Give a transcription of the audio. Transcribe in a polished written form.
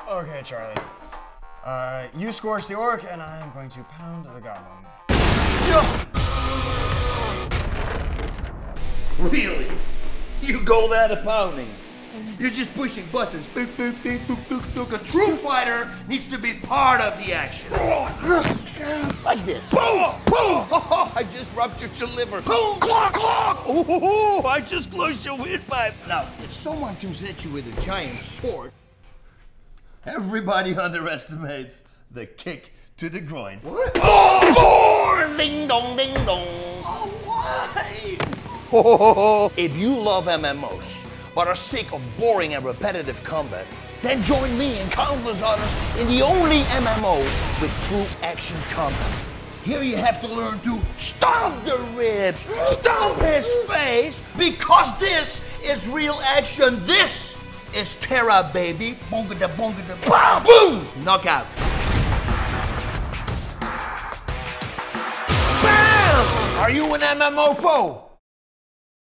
Okay, Charlie. You scorch the orc, and I'm going to pound the goblin. Really? You go that a pounding? You're just pushing buttons. Boop, boop, boop, boop, boop, boop. A true fighter needs to be part of the action. Like this. Boom! Boom! I just ruptured your liver. Boom! Clock! Clock! Oh, I just closed your windpipe. Now, if someone comes at you with a giant sword, everybody underestimates the kick to the groin. What? Oh! Ding dong, ding dong. Oh, why? If you love MMOs, but are sick of boring and repetitive combat, then join me and countless others in the only MMO with true action combat. Here you have to learn to stomp the ribs, stomp his face, because this is real action. This is Terra, baby. Bonga-da, bonga-da, bam, boom! Knockout. Bam! Are you an MMO foe?